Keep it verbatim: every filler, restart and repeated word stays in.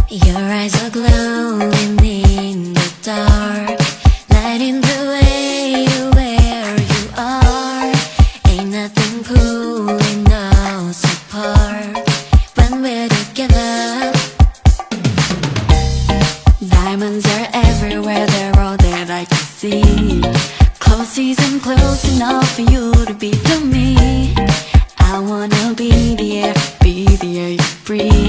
Your eyes are glowing in the dark, lighting the way where you are. Ain't nothing pulling us apart when we're together. Diamonds are everywhere, they're all that I can see. Close isn't close enough for you to be to me. I wanna be the air, be the air you breathe.